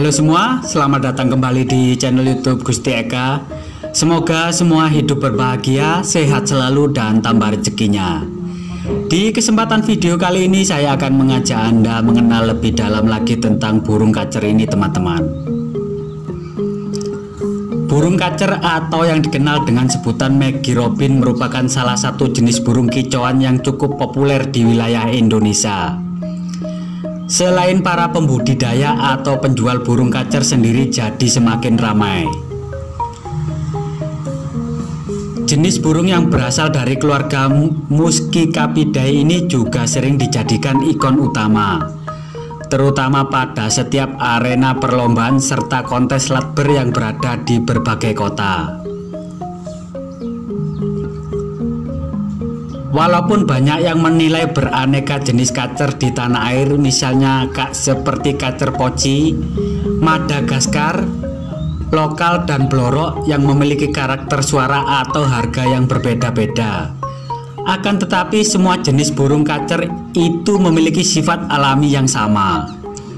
Halo semua, selamat datang kembali di channel YouTube Gusti Eka. Semoga semua hidup berbahagia, sehat selalu dan tambah rezekinya. Di kesempatan video kali ini saya akan mengajak Anda mengenal lebih dalam lagi tentang burung kacer ini, teman-teman. Burung kacer atau yang dikenal dengan sebutan Maggie Robin merupakan salah satu jenis burung kicauan yang cukup populer di wilayah Indonesia. Selain para pembudidaya atau penjual burung kacer sendiri jadi semakin ramai. Jenis burung yang berasal dari keluarga Muscicapidae ini juga sering dijadikan ikon utama, terutama pada setiap arena perlombaan serta kontes latber yang berada di berbagai kota. Walaupun banyak yang menilai beraneka jenis kacer di tanah air, misalnya seperti kacer poci, Madagaskar, lokal dan blorok yang memiliki karakter suara atau harga yang berbeda-beda. Akan tetapi semua jenis burung kacer itu memiliki sifat alami yang sama.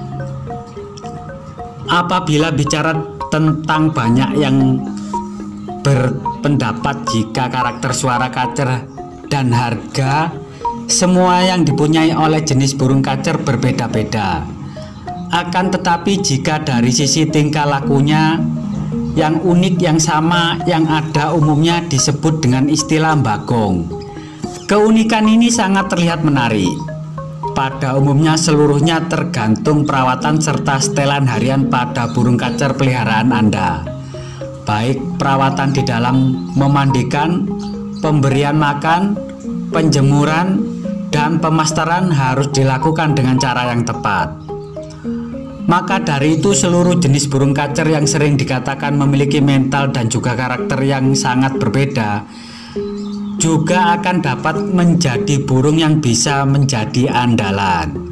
Apabila bicara tentang banyak yang berpendapat jika karakter suara kacer dan harga semua yang dipunyai oleh jenis burung kacer berbeda-beda. Akan tetapi jika dari sisi tingkah lakunya yang unik yang sama yang ada umumnya disebut dengan istilah bagong. Keunikan ini sangat terlihat menarik. Pada umumnya seluruhnya tergantung perawatan serta setelan harian pada burung kacer peliharaan Anda. Baik perawatan di dalam memandikan, pemberian makan, penjemuran, dan pemasteran harus dilakukan dengan cara yang tepat. Maka dari itu seluruh jenis burung kacer yang sering dikatakan memiliki mental dan juga karakter yang sangat berbeda juga akan dapat menjadi burung yang bisa menjadi andalan.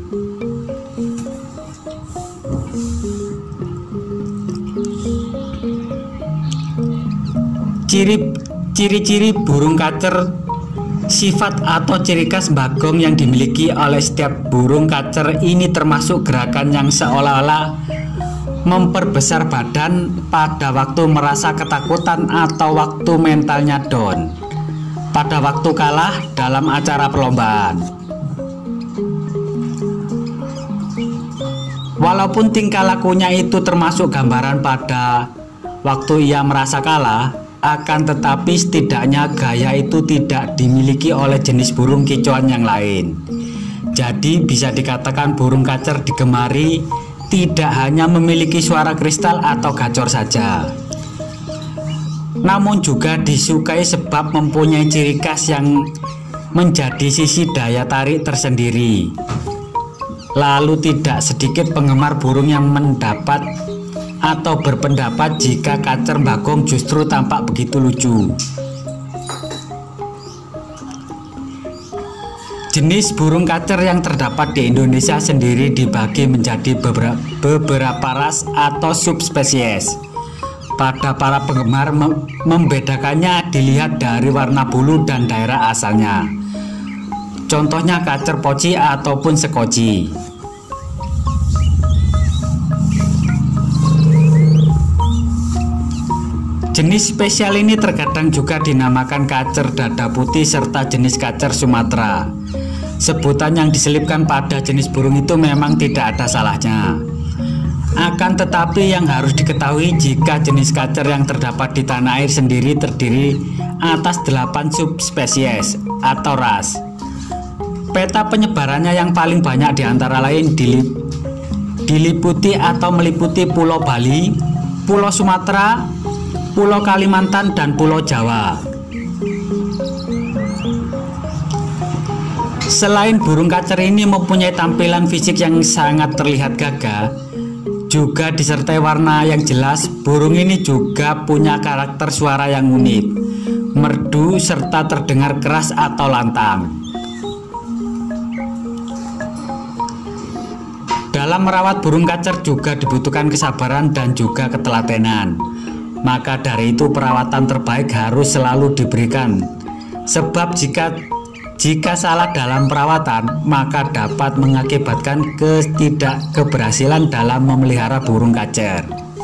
Ciri-ciri burung kacer, sifat atau ciri khas bagong yang dimiliki oleh setiap burung kacer ini termasuk gerakan yang seolah-olah memperbesar badan pada waktu merasa ketakutan atau waktu mentalnya down, pada waktu kalah dalam acara perlombaan. Walaupun tingkah lakunya itu termasuk gambaran pada waktu ia merasa kalah, akan tetapi setidaknya gaya itu tidak dimiliki oleh jenis burung kicauan yang lain. Jadi bisa dikatakan burung kacer digemari tidak hanya memiliki suara kristal atau gacor saja, namun juga disukai sebab mempunyai ciri khas yang menjadi sisi daya tarik tersendiri. Lalu tidak sedikit penggemar burung yang mendapat atau berpendapat jika kacer bagong justru tampak begitu lucu. Jenis burung kacer yang terdapat di Indonesia sendiri dibagi menjadi beberapa ras atau subspesies. Pada para penggemar membedakannya dilihat dari warna bulu dan daerah asalnya. Contohnya kacer poci ataupun sekoci. Jenis spesial ini terkadang juga dinamakan kacer dada putih serta jenis kacer Sumatera. Sebutan yang diselipkan pada jenis burung itu memang tidak ada salahnya. Akan tetapi yang harus diketahui jika jenis kacer yang terdapat di tanah air sendiri terdiri atas 8 subspesies atau ras. Peta penyebarannya yang paling banyak diantara lain diliputi atau meliputi Pulau Bali, Pulau Sumatera, Pulau Kalimantan, dan Pulau Jawa. Selain burung kacer ini mempunyai tampilan fisik yang sangat terlihat gagah, juga disertai warna yang jelas, burung ini juga punya karakter suara yang unik, merdu, serta terdengar keras atau lantang. Dalam merawat burung kacer juga dibutuhkan kesabaran dan juga ketelatenan. Maka dari itu perawatan terbaik harus selalu diberikan. Sebab jika Jika salah dalam perawatan, maka dapat mengakibatkan ketidakberhasilan dalam memelihara burung kacer.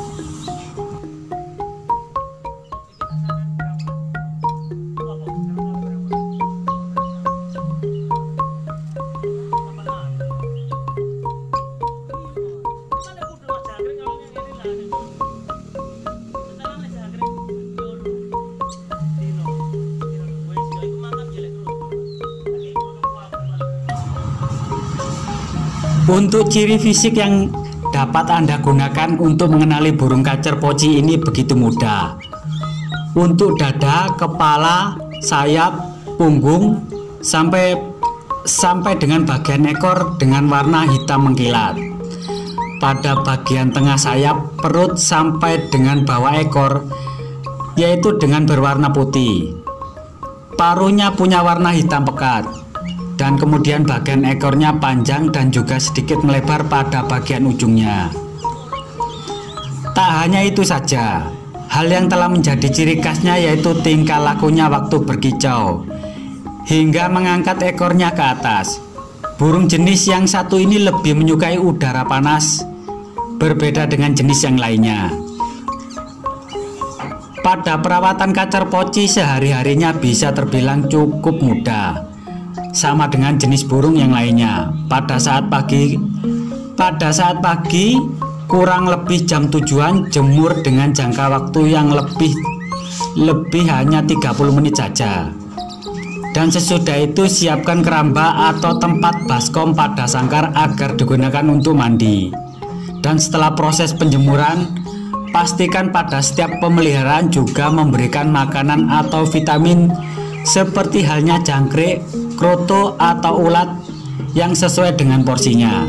Untuk ciri fisik yang dapat Anda gunakan untuk mengenali burung kacer poci ini begitu mudah. Untuk dada, kepala, sayap, punggung, sampai dengan bagian ekor dengan warna hitam mengkilat. Pada bagian tengah sayap, perut sampai dengan bawah ekor yaitu dengan berwarna putih. Paruhnya punya warna hitam pekat. Dan kemudian bagian ekornya panjang dan juga sedikit melebar pada bagian ujungnya. Tak hanya itu saja, hal yang telah menjadi ciri khasnya yaitu tingkah lakunya waktu berkicau hingga mengangkat ekornya ke atas. Burung jenis yang satu ini lebih menyukai udara panas, berbeda dengan jenis yang lainnya. Pada perawatan kacer poci sehari-harinya bisa terbilang cukup mudah, sama dengan jenis burung yang lainnya. Pada saat pagi kurang lebih jam 7-an jemur dengan jangka waktu yang lebih hanya 30 menit saja. Dan sesudah itu siapkan keramba atau tempat baskom pada sangkar agar digunakan untuk mandi. Dan setelah proses penjemuran, pastikan pada setiap pemeliharaan juga memberikan makanan atau vitamin seperti halnya jangkrik, kroto atau ulat yang sesuai dengan porsinya.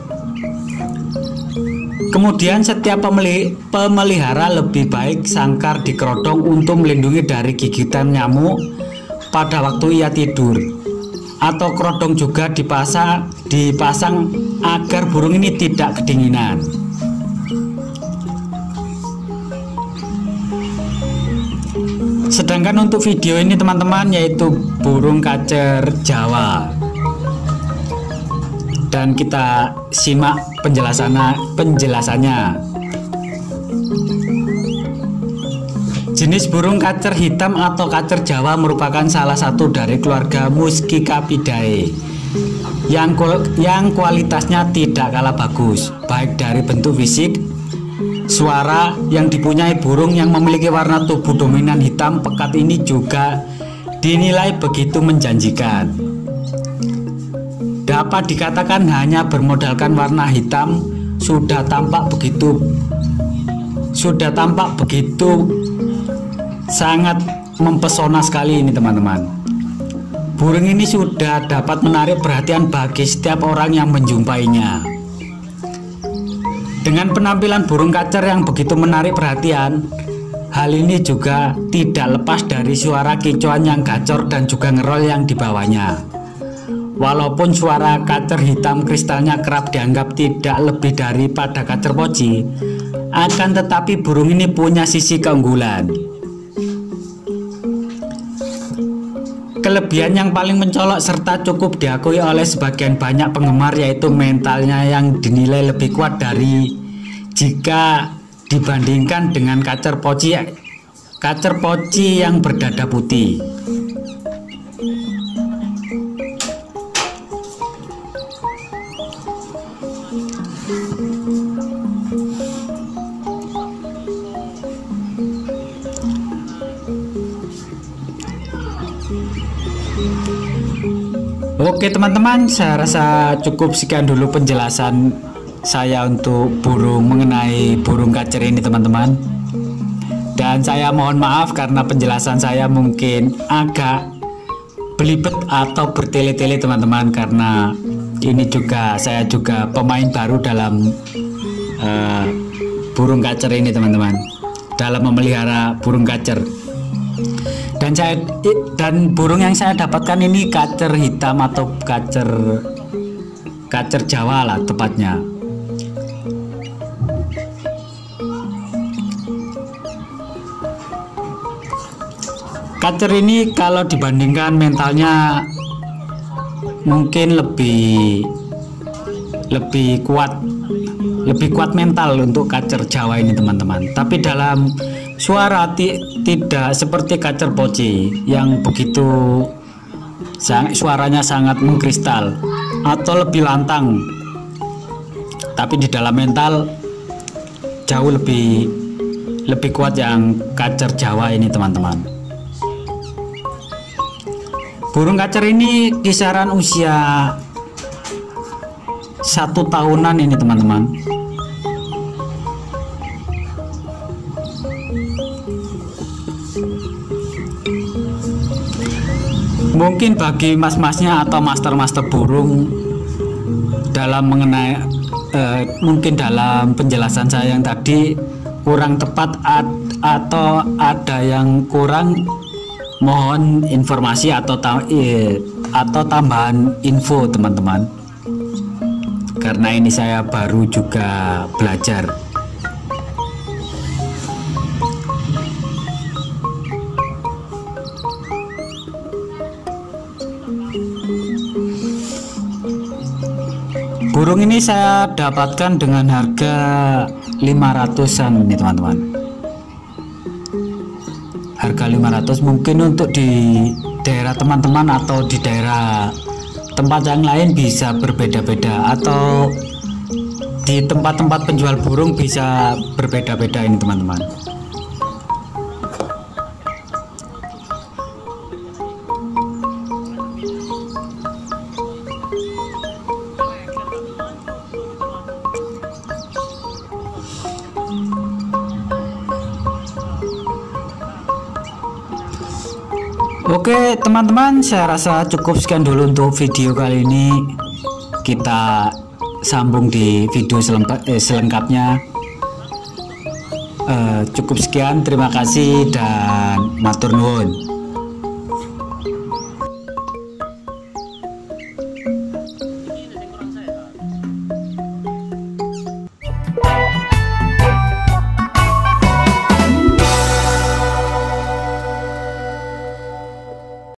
Kemudian setiap pemelihara lebih baik sangkar dikerodong untuk melindungi dari gigitan nyamuk pada waktu ia tidur, atau kerodong juga dipasang agar burung ini tidak kedinginan. Sedangkan untuk video ini teman-teman yaitu burung kacer Jawa, dan kita simak penjelasannya. Jenis burung kacer hitam atau kacer Jawa merupakan salah satu dari keluarga Muscicapidae yang kualitasnya tidak kalah bagus, baik dari bentuk fisik, suara yang dipunyai. Burung yang memiliki warna tubuh dominan hitam pekat ini juga dinilai begitu menjanjikan. Dapat dikatakan hanya bermodalkan warna hitam sudah tampak begitu sangat mempesona sekali ini teman-teman. Burung ini sudah dapat menarik perhatian bagi setiap orang yang menjumpainya. Dengan penampilan burung kacer yang begitu menarik perhatian, hal ini juga tidak lepas dari suara kicauan yang gacor dan juga ngerol yang dibawanya. Walaupun suara kacer hitam kristalnya kerap dianggap tidak lebih daripada kacer poci, akan tetapi burung ini punya sisi keunggulan. Kelebihan yang paling mencolok serta cukup diakui oleh sebagian banyak penggemar yaitu mentalnya yang dinilai lebih kuat dari jika dibandingkan dengan kacer poci yang berdada putih. Oke teman-teman, saya rasa cukup sekian dulu penjelasan saya untuk mengenai burung kacer ini teman-teman. Dan saya mohon maaf karena penjelasan saya mungkin agak belibet atau bertele-tele teman-teman, karena ini saya juga pemain baru dalam burung kacer ini teman-teman, dalam memelihara burung kacer. Dan burung yang saya dapatkan ini kacer hitam atau kacer Jawa lah tepatnya. Kacer ini kalau dibandingkan mentalnya mungkin lebih kuat mental untuk kacer Jawa ini teman-teman. Tapi dalam suara tidak seperti kacer poci yang begitu suaranya sangat mengkristal atau lebih lantang. Tapi di dalam mental jauh lebih kuat yang kacer Jawa ini teman-teman. Burung kacer ini kisaran usia 1 tahunan ini teman-teman. Mungkin bagi mas-masnya atau master-master burung dalam mengenai mungkin dalam penjelasan saya yang tadi kurang tepat atau ada yang kurang, mohon informasi atau tambahan info teman-teman, karena ini saya baru juga belajar. Burung ini saya dapatkan dengan harga 500-an ini teman-teman. Harga 500 mungkin untuk di daerah teman-teman atau di daerah tempat yang lain bisa berbeda-beda, atau di tempat-tempat penjual burung bisa berbeda-beda ini teman-teman. Oke teman-teman, saya rasa cukup sekian dulu untuk video kali ini. Kita sambung di video selengkapnya. Cukup sekian, terima kasih dan matur nuwun.